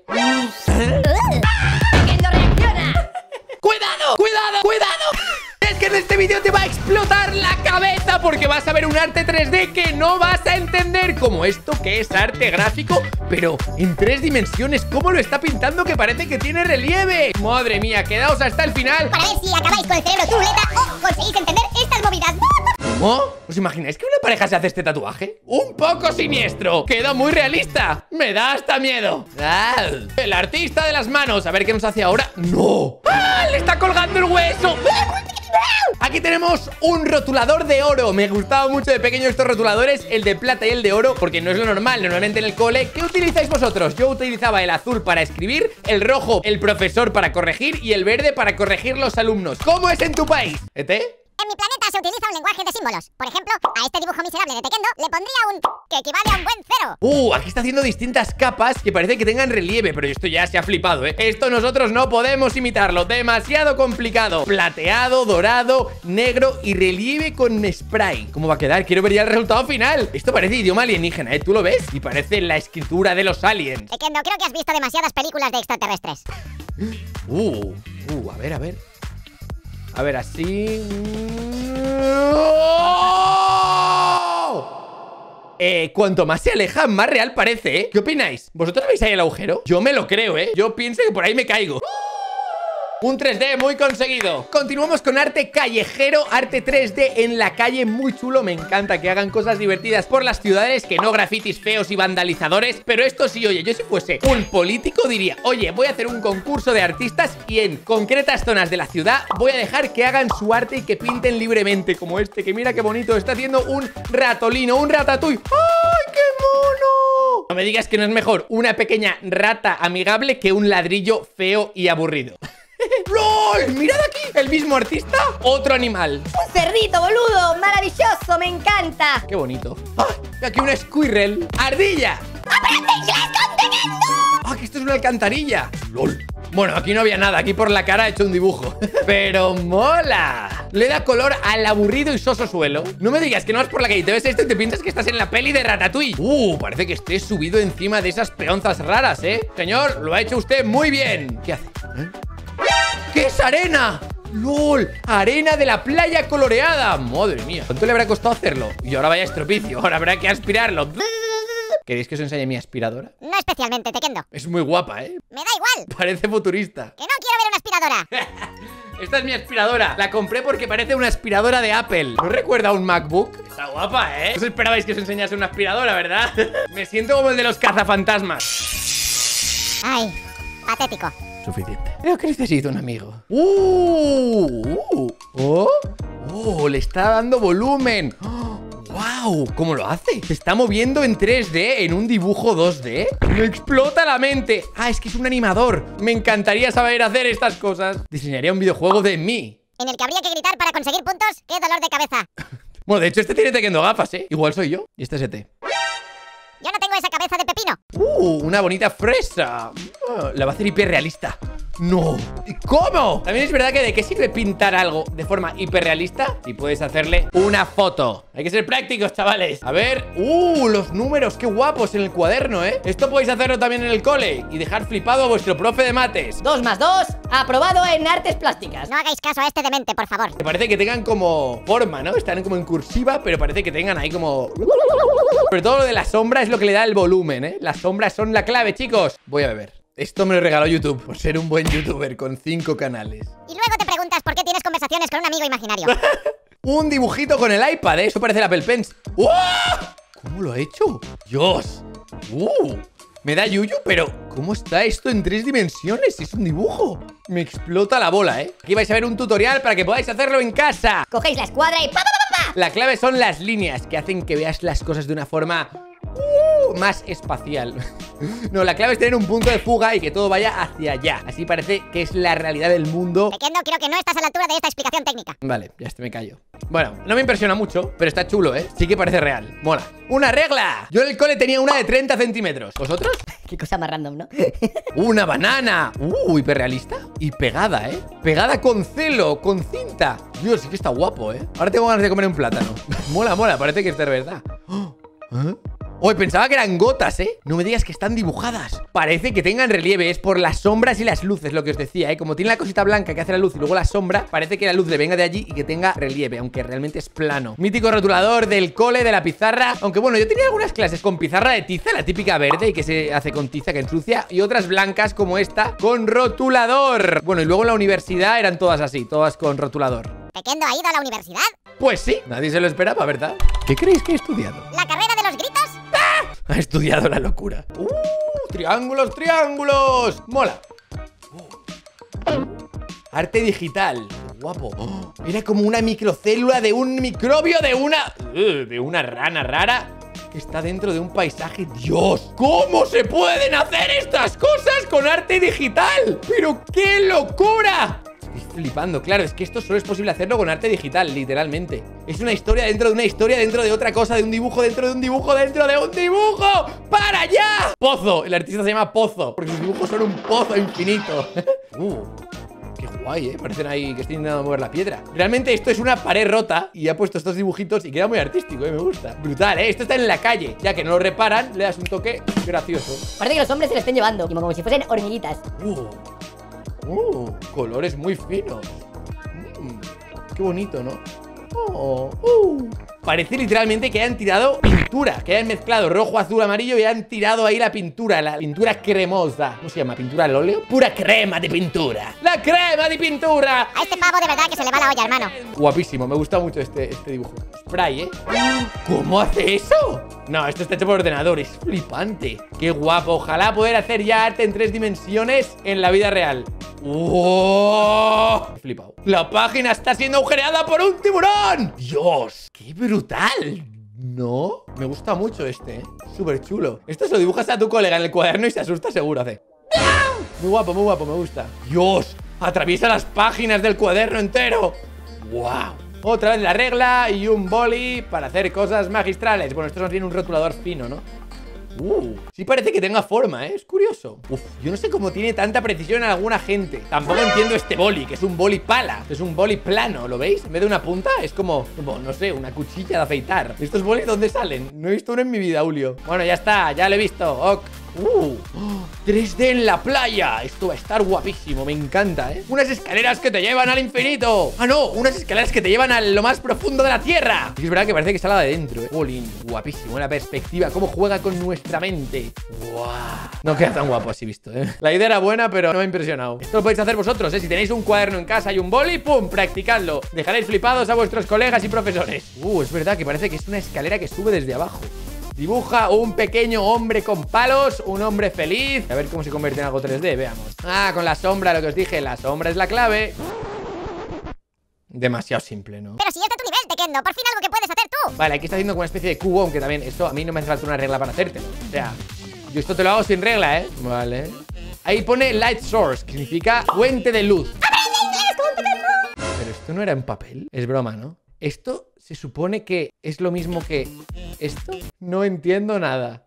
¡Tequendo reacciona! ¡Cuidado! ¡Cuidado! ¡Cuidado! Es que en este vídeo te va a explotar la cabeza porque vas a ver un arte 3D que no vas a entender, como esto que es arte gráfico, pero en 3 dimensiones. ¿Cómo lo está pintando que parece que tiene relieve? Madre mía, quedaos hasta el final Para ver si acabáis con el cerebro turuleta o conseguís entender estas movidas. ¿Cómo? ¿Os imagináis que una pareja se hace este tatuaje? ¡Un poco siniestro! ¡Queda muy realista! ¡Me da hasta miedo! ¡Ah! El artista de las manos. A ver qué nos hace ahora. ¡No! ¡Ah! ¡Le está colgando el hueso! Aquí tenemos un rotulador de oro. Me gustaba mucho de pequeño estos rotuladores, el de plata y el de oro, porque no es lo normal. Normalmente en el cole, ¿qué utilizáis vosotros? Yo utilizaba el azul para escribir, el rojo el profesor para corregir y el verde para corregir los alumnos. ¿Cómo es en tu país? ¿Ete? En mi planeta se utiliza un lenguaje de símbolos. Por ejemplo, a este dibujo miserable de Tequendo le pondría un que equivale a un buen cero. Aquí está haciendo distintas capas que parece que tengan relieve, pero esto ya se ha flipado, ¿eh? Esto nosotros no podemos imitarlo, demasiado complicado. Plateado, dorado, negro y relieve con spray. ¿Cómo va a quedar? Quiero ver ya el resultado final. Esto parece idioma alienígena, ¿eh? ¿Tú lo ves? Y parece la escritura de los aliens. Tequendo, creo que has visto demasiadas películas de extraterrestres. A ver, a ver. A ver, así... cuanto más se aleja, más real parece, ¿eh? ¿Qué opináis? ¿Vosotros veis ahí el agujero? Yo me lo creo, ¿eh? Yo pienso que por ahí me caigo. Un 3D muy conseguido. Continuamos con arte callejero, arte 3D en la calle, muy chulo. Me encanta que hagan cosas divertidas por las ciudades, que no grafitis feos y vandalizadores. Pero esto sí, oye, yo si fuese un político diría, oye, voy a hacer un concurso de artistas y en concretas zonas de la ciudad voy a dejar que hagan su arte y que pinten libremente, como este, que mira qué bonito, está haciendo un ratolino, un ratatouille. ¡Ay, qué mono! No me digas que no es mejor una pequeña rata amigable que un ladrillo feo y aburrido. ¡Lol! ¡Mirad aquí! ¿El mismo artista? Otro animal. ¡Un cerdito, boludo! ¡Maravilloso! ¡Me encanta! ¡Qué bonito! ¡Ah! Y aquí una squirrel. ¡Ardilla! ¡Aprende inglés con Tequendo! ¡Ah! Que esto es una alcantarilla. ¡Lol! Bueno, aquí no había nada. Aquí por la cara he hecho un dibujo. ¡Pero mola! Le da color al aburrido y soso suelo. No me digas que no vas por la calle y te ves esto y te piensas que estás en la peli de Ratatouille. Parece que estés subido encima de esas peonzas raras, ¿eh? Señor, lo ha hecho usted muy bien. ¿Qué hace? ¿Qué es arena? ¡Lol! Arena de la playa coloreada. Madre mía, ¿cuánto le habrá costado hacerlo? Y ahora vaya estropicio, ahora habrá que aspirarlo. ¿Queréis que os enseñe mi aspiradora? No especialmente, Tequendo. Es muy guapa, ¿eh? Me da igual. Parece futurista. Que no quiero ver una aspiradora. Esta es mi aspiradora. La compré porque parece una aspiradora de Apple. ¿No recuerda a un MacBook? Está guapa, ¿eh? No os esperabais que os enseñase una aspiradora, ¿verdad? Me siento como el de los cazafantasmas. Ay, patético. Suficiente. Creo que necesito un amigo. Le está dando volumen. ¡Wow! ¿Cómo lo hace? Se está moviendo en 3D, en un dibujo 2D. ¡Me explota la mente! Ah, es que es un animador. Me encantaría saber hacer estas cosas. Diseñaría un videojuego de mí. En el que habría que gritar para conseguir puntos. ¡Qué dolor de cabeza! Bueno, de hecho este tiene Tequendo gafas, ¿eh? Igual soy yo. Y este es ET. Yo no tengo esa cabeza de pepino. Una bonita fresa. La va a hacer hiperrealista. ¡No! ¿Cómo? También es verdad que ¿de qué sirve pintar algo de forma hiperrealista? Y puedes hacerle una foto. Hay que ser prácticos, chavales. A ver. Los números, qué guapos en el cuaderno, ¿eh? Esto podéis hacerlo también en el cole y dejar flipado a vuestro profe de mates. 2 más 2, aprobado en artes plásticas. No hagáis caso a este demente, por favor. Me parece que tengan como forma, ¿no? Están como en cursiva, pero parece que tengan ahí como... Pero todo lo de la sombra es lo que le da el volumen, ¿eh? Las sombras son la clave, chicos. Voy a beber. Esto me lo regaló YouTube por ser un buen youtuber con 5 canales. Y luego te preguntas por qué tienes conversaciones con un amigo imaginario. Un dibujito con el iPad, ¿eh? Eso parece el Apple Pencil. ¿Cómo lo ha hecho? Dios. Me da yuyu, pero ¿cómo está esto en 3 dimensiones? Es un dibujo. Me explota la bola, ¿eh? Aquí vais a ver un tutorial para que podáis hacerlo en casa. Cogéis la escuadra y ¡pa, pa, pa, pa! La clave son las líneas que hacen que veas las cosas de una forma más espacial. No, la clave es tener un punto de fuga y que todo vaya hacia allá. Así parece que es la realidad del mundo. Tequendo, creo que no estás a la altura de esta explicación técnica. Vale, ya me callo. Bueno, no me impresiona mucho, pero está chulo, ¿eh? Sí que parece real. Mola. ¡Una regla! Yo en el cole tenía una de 30 centímetros. ¿Vosotros? Qué cosa más random, ¿no? ¡Una banana! Hiperrealista. Y pegada, ¿eh? Pegada con celo, con cinta. Dios, sí que está guapo, ¿eh? Ahora tengo ganas de comer un plátano. Mola, mola, parece que es de verdad. Uy, pensaba que eran gotas, ¿eh? No me digas que están dibujadas. Parece que tengan relieve, es por las sombras y las luces, lo que os decía, ¿eh? Como tiene la cosita blanca que hace la luz y luego la sombra, parece que la luz le venga de allí y que tenga relieve, aunque realmente es plano. Mítico rotulador del cole, de la pizarra. Aunque bueno, yo tenía algunas clases con pizarra de tiza, la típica verde y que se hace con tiza que ensucia, y otras blancas como esta con rotulador. Bueno, y luego en la universidad eran todas así, todas con rotulador. ¿Tequendo ha ido a la universidad? Pues sí, nadie se lo esperaba, ¿verdad? ¿Qué creéis que he estudiado? ¿La carrera de los gritos? Ha estudiado la locura. ¡Triángulos, triángulos! ¡Mola! Arte digital. Guapo. Era como una microcélula de un microbio de una rana rara que está dentro de un paisaje. ¡Dios! ¿Cómo se pueden hacer estas cosas con arte digital? ¡Pero qué locura! Estoy flipando, claro, es que esto solo es posible hacerlo con arte digital, literalmente. Es una historia dentro de una historia, dentro de otra cosa, de un dibujo, dentro de un dibujo, dentro de un dibujo. ¡Para allá! Pozo, el artista se llama Pozo, porque sus dibujos son un pozo infinito. Qué guay, ¿eh? Parecen ahí que estoy intentando mover la piedra. Realmente esto es una pared rota y ha puesto estos dibujitos y queda muy artístico, ¿eh? Me gusta. Brutal, ¿eh? Esto está en la calle. Ya que no lo reparan, le das un toque gracioso. Parece que los hombres se lo estén llevando, como si fuesen hormiguitas. Colores muy finos. Qué bonito, ¿no? Parece literalmente que hayan tirado pintura, que hayan mezclado rojo, azul, amarillo y hayan tirado ahí la pintura cremosa. ¿Cómo se llama? ¿Pintura al óleo? Pura crema de pintura. ¡La crema de pintura! A este pavo de verdad que se le va la olla, hermano. Guapísimo, me gusta mucho este dibujo. Spray, ¿eh? ¿Cómo hace eso? No, esto está hecho por ordenador, es flipante. Qué guapo, ojalá poder hacer ya arte en 3 dimensiones en la vida real. ¡Oh! He flipado. La página está siendo agujereada por un tiburón. ¡Dios! ¡Qué brutal! ¿No? Me gusta mucho este, ¿eh? Súper chulo. Esto se lo dibujas a tu colega en el cuaderno y se asusta seguro, hace. Muy guapo, me gusta. ¡Dios! Atraviesa las páginas del cuaderno entero. ¡Wow! Otra vez la regla y un boli para hacer cosas magistrales. Bueno, esto nos tiene un rotulador fino, ¿no? Sí parece que tenga forma, ¿eh? Es curioso. Yo no sé cómo tiene tanta precisión en alguna gente. Tampoco entiendo este boli, que es un boli pala. Es un boli plano, ¿lo veis? En vez de una punta es como, no sé, una cuchilla de afeitar. ¿Estos bolis dónde salen? No he visto uno en mi vida, Julio. Bueno, ya está, ya lo he visto. Ok. 3D en la playa. Esto va a estar guapísimo, me encanta, ¿eh? Unas escaleras que te llevan al infinito. Ah, no, unas escaleras que te llevan a lo más profundo de la tierra. Y es verdad que parece que sale de dentro, ¿eh? Bolín, guapísimo, la perspectiva, cómo juega con nuestra mente. ¡Wow! No queda tan guapo así visto, ¿eh? La idea era buena, pero no me ha impresionado. Esto lo podéis hacer vosotros, ¿eh? Si tenéis un cuaderno en casa y un boli, ¡pum! Practicadlo. Dejaréis flipados a vuestros colegas y profesores. Es verdad que parece que es una escalera que sube desde abajo. Dibuja un pequeño hombre con palos, un hombre feliz. A ver cómo se convierte en algo 3D, veamos. Con la sombra, lo que os dije, la sombra es la clave. Demasiado simple, ¿no? Pero si es de tu nivel, Tequendo, por fin algo que puedes hacer tú. Vale, aquí está haciendo como una especie de cubo, aunque también esto a mí no me hace falta una regla para hacértelo. O sea, yo esto te lo hago sin regla, ¿eh? Vale. Ahí pone light source, que significa fuente de luz. ¡Aprende inglés con Tequendo! Pero esto no era en papel. Es broma, ¿no? Esto se supone que es lo mismo que esto. No entiendo nada.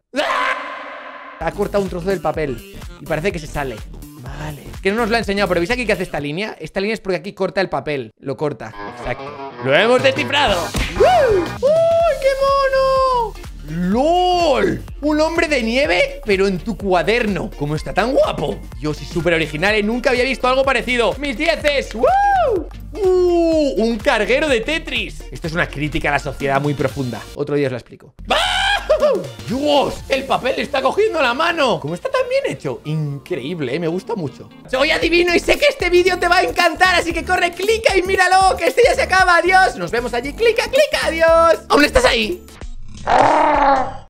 Ha cortado un trozo del papel y parece que se sale. Vale. Que no nos lo ha enseñado, pero ¿veis aquí que hace esta línea? Esta línea es porque aquí corta el papel. Lo corta. Exacto. ¡Lo hemos descifrado! ¡Uy, qué mono! ¡Lol! Un hombre de nieve, pero en tu cuaderno. ¿Cómo está tan guapo? Dios, es súper original, ¿eh? Nunca había visto algo parecido. ¡Mis 10! ¡Woo! Un carguero de Tetris. Esto es una crítica a la sociedad muy profunda. Otro día os la explico. ¡Dios! El papel está cogiendo la mano. ¿Cómo está tan bien hecho? Increíble, ¿eh? Me gusta mucho. Soy adivino y sé que este vídeo te va a encantar, así que corre, clica y míralo, que este ya se acaba. Adiós. Nos vemos allí. Clica, clica. Adiós. ¿Aún estás ahí?